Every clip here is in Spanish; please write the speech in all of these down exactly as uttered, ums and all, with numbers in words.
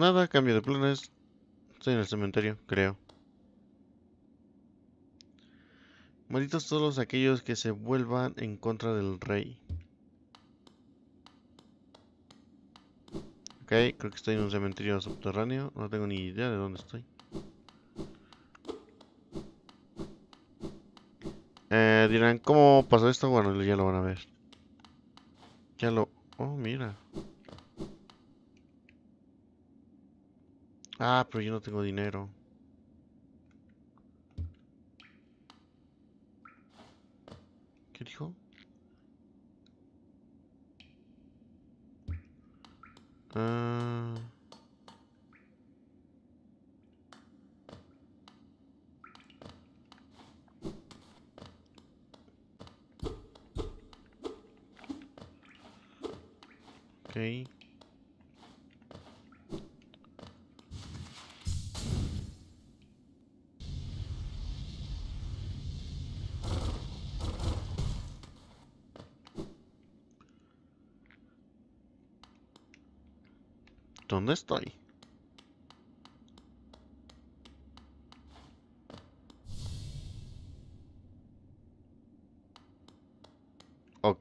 nada, cambio de planes. Estoy en el cementerio, creo. Malditos todos aquellos que se vuelvan en contra del rey. Ok, creo que estoy en un cementerio subterráneo. No tengo ni idea de dónde estoy. Eh, dirán, ¿cómo pasó esto? Bueno, ya lo van a ver. Ya lo... Oh, mira. Ah, pero yo no tengo dinero. ¿Qué dijo? Ah... Ok. ¿Dónde estoy? Ok.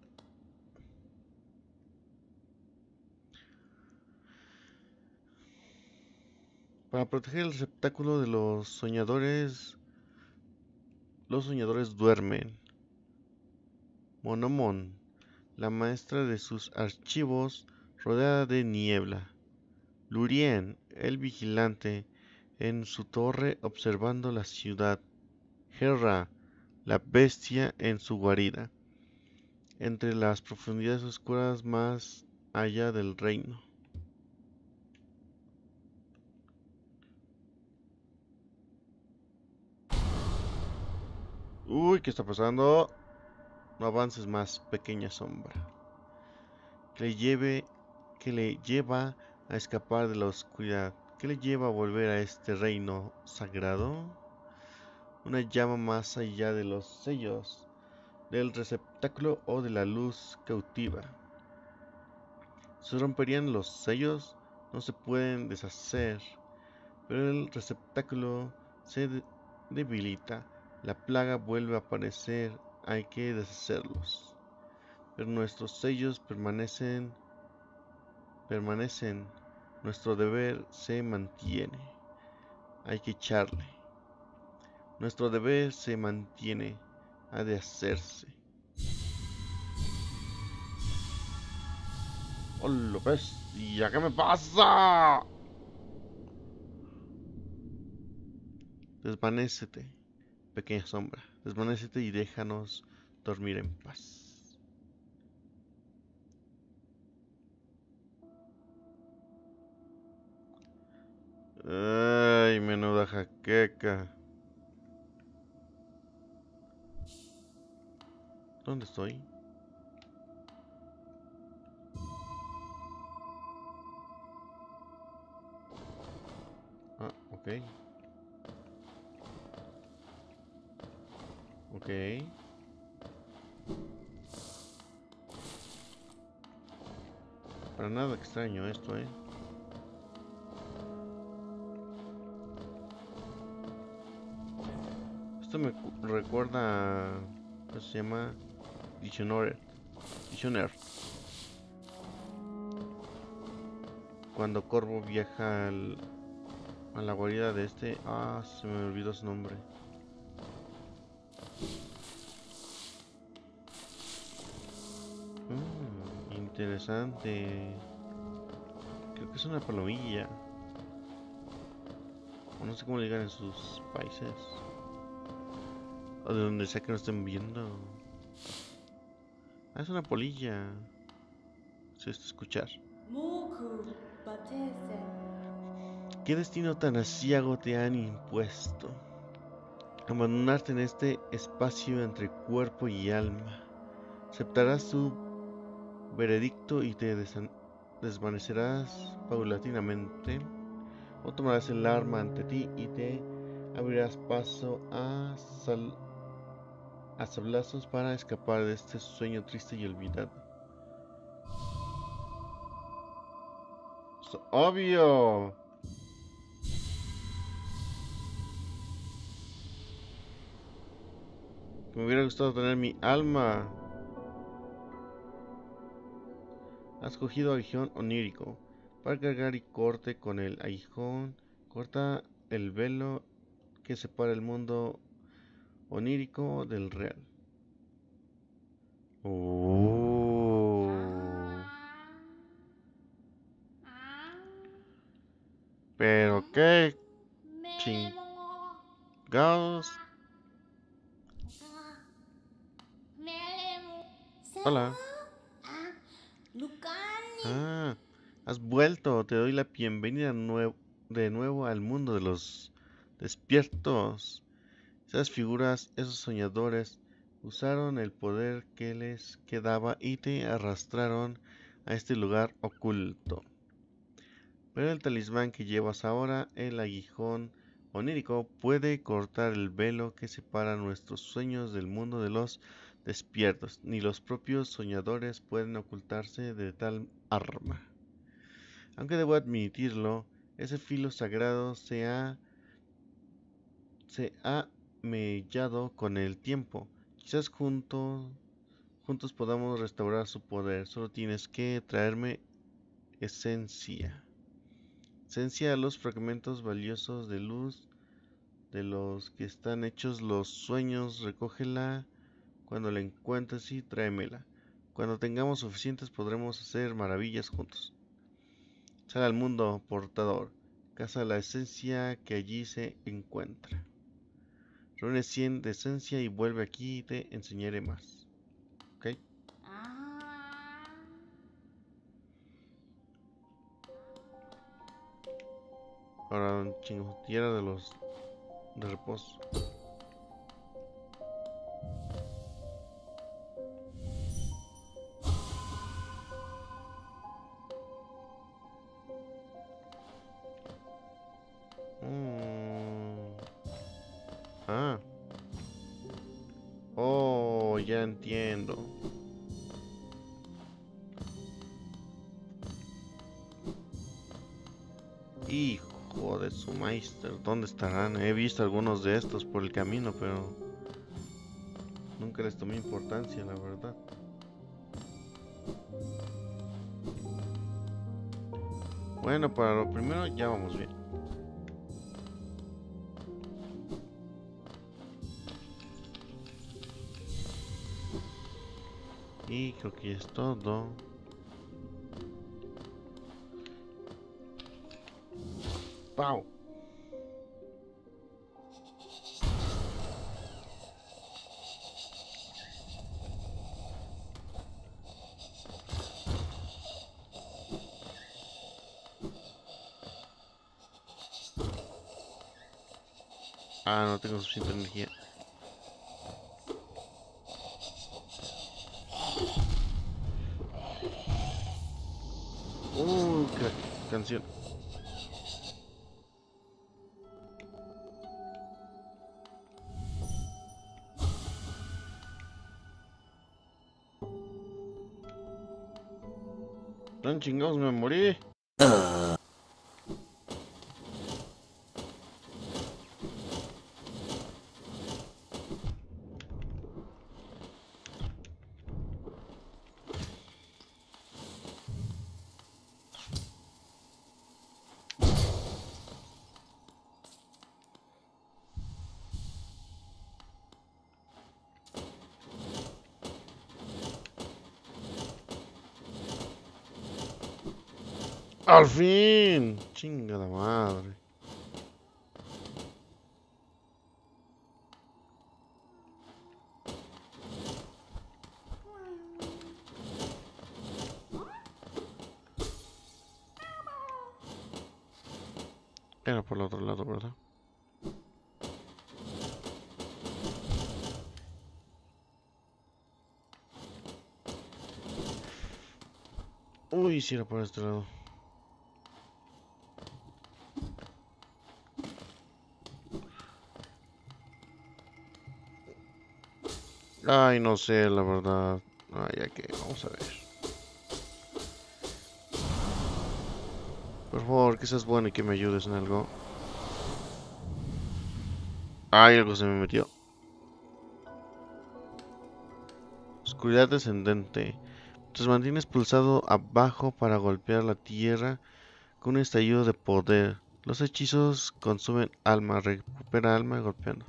Para proteger el receptáculo de los soñadores, los soñadores duermen. Monomon, la maestra de sus archivos, rodeada de niebla. Lurien, el vigilante, en su torre observando la ciudad. Herra, la bestia en su guarida, entre las profundidades oscuras más allá del reino. Uy, ¿qué está pasando? No avances más, pequeña sombra. Que le lleve, que le lleva a escapar de la oscuridad. ¿Qué le lleva a volver a este reino sagrado? Una llama más allá de los sellos, del receptáculo o de la luz cautiva. Se romperían los sellos, no se pueden deshacer, pero el receptáculo se de- debilita, la plaga vuelve a aparecer, hay que deshacerlos. Pero nuestros sellos permanecen, permanecen, nuestro deber se mantiene, hay que echarle. Nuestro deber se mantiene, ha de hacerse. ¡Hola, bestia! ¿Qué me pasa? Desvanécete, pequeña sombra. Desvanécete y déjanos dormir en paz. Ay, menuda jaqueca. ¿Dónde estoy? Ah, ok. Ok. Para nada extraño esto, ¿eh? Esto me cu- recuerda a... ¿Cómo se llama? Dishonored. Dishonored. Cuando Corvo viaja al- a la guarida de este... Ah, se me olvidó su nombre. Mm, interesante. Creo que es una palomilla. O no sé cómo le digan en sus países. O de donde sea que nos estén viendo. Ah, es una polilla. Se está escuchar. ¿Qué destino tan aciago te han impuesto? Abandonarte en este espacio entre cuerpo y alma. Aceptarás su veredicto y te desvanecerás paulatinamente. O tomarás el arma ante ti y te abrirás paso a, sal a sablazos para escapar de este sueño triste y olvidado. Pues, obvio. Me hubiera gustado tener mi alma. Has cogido aguijón onírico. Para cargar y corte con el aguijón, corta el velo que separa el mundo onírico del real. Oh. Pero qué chingados. Hola. Ah, has vuelto. Te doy la bienvenida nue- de nuevo al mundo de los despiertos. Esas figuras, esos soñadores, usaron el poder que les quedaba y te arrastraron a este lugar oculto. Pero el talismán que llevas ahora, el aguijón onírico, puede cortar el velo que separa nuestros sueños del mundo de los despiertos. Ni los propios soñadores pueden ocultarse de tal arma. Aunque debo admitirlo, ese filo sagrado se ha, se ha mellado con el tiempo. Quizás juntos, juntos podamos restaurar su poder. Solo tienes que traerme esencia. Esencia a los fragmentos valiosos de luz de los que están hechos los sueños. Recógela cuando la encuentres y tráemela. Cuando tengamos suficientes podremos hacer maravillas juntos. Sal al mundo, portador. Caza la esencia que allí se encuentra. Reúne cien de esencia y vuelve aquí y te enseñaré más. ¿Ok? Ahora un chingo. Tierra de los de reposo. Mm. Ah. Oh, ya entiendo. Hijo de su meister, ¿dónde estarán? He visto algunos de estos por el camino, pero nunca les tomé importancia, la verdad. Bueno, para lo primero ya vamos bien. Y creo que es todo. ¡Pau! Ah, no tengo suficiente energía. Uh, qué canción. Tan chingados me morí. ¡Al fin! Chingada madre. Era por el otro lado, ¿verdad? Uy, si era por este lado. Ay, no sé, la verdad. Ay, ya que, vamos a ver. Por favor, que seas bueno y que me ayudes en algo. Ay, algo se me metió. Oscuridad descendente. Te mantienes pulsado abajo para golpear la tierra con un estallido de poder. Los hechizos consumen alma. Recupera alma golpeando.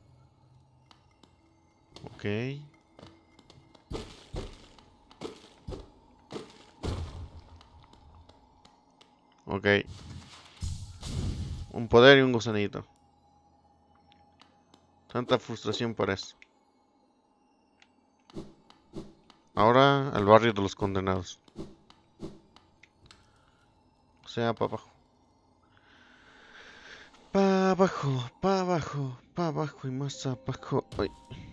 Ok. Ok. Un poder y un gusanito. Tanta frustración por eso. Ahora al barrio de los condenados. O sea, para abajo. Pa' abajo, pa' abajo, pa' abajo y más abajo. Ay.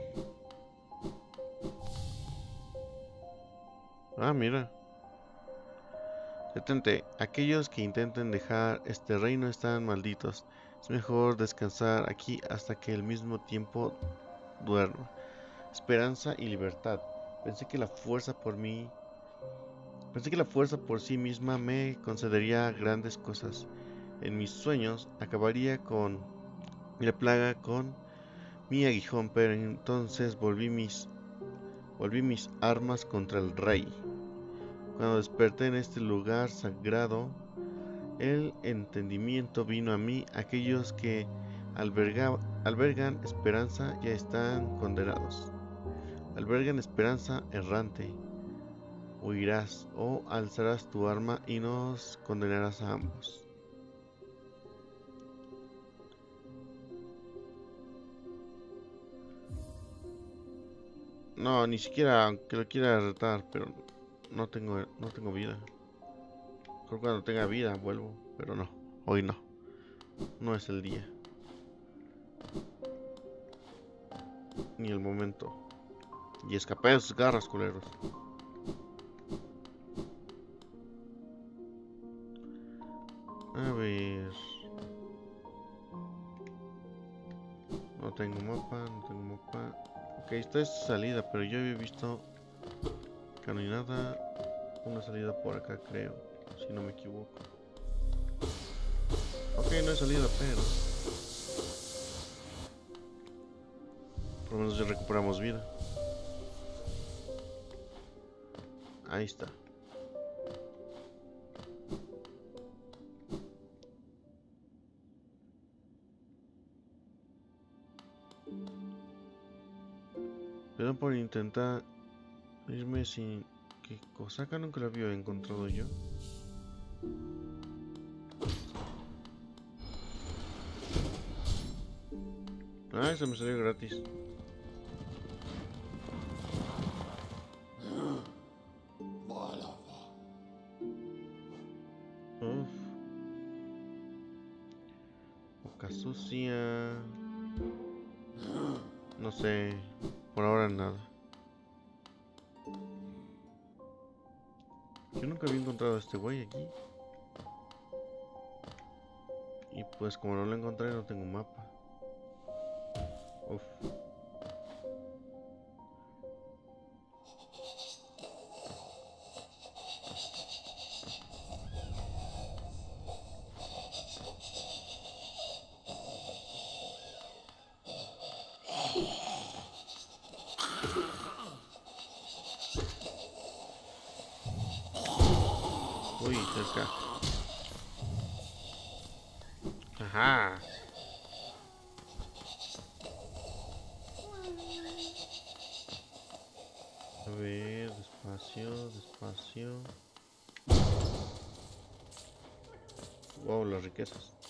Ah, mira. Detente. Aquellos que intenten dejar este reino están malditos. Es mejor descansar aquí hasta que el mismo tiempo duerma. Esperanza y libertad. Pensé que la fuerza por mí... Pensé que la fuerza por sí misma me concedería grandes cosas. En mis sueños acabaría con la plaga con mi aguijón, pero entonces volví mis, volví mis armas contra el rey. Cuando desperté en este lugar sagrado, el entendimiento vino a mí. Aquellos que alberga, albergan esperanza ya están condenados. Albergan esperanza errante. Huirás o alzarás tu arma y nos condenarás a ambos. No, ni siquiera aunque lo quiera retar, pero no tengo, no tengo vida. Creo que cuando tenga vida vuelvo, pero no, hoy no. No es el día. Ni el momento. Y escapé de sus garras, culeros. A ver. No tengo mapa, no tengo mapa. Ok, esta es salida, pero yo había visto caminada. Una salida por acá, creo. Si no me equivoco. Ok, no hay salida, pero por lo menos ya recuperamos vida. Ahí está. Perdón por intentar irme sin... ¿Qué cosa? Acá nunca la había encontrado yo. Ah, eso me salió gratis. Uf. Boca sucia. No sé. Por ahora nada. Yo nunca había encontrado a este güey aquí. Y pues como no lo encontré no tengo mapa. Uf. Uy, cerca. Ajá. A ver, despacio, despacio. Wow, las riquezas.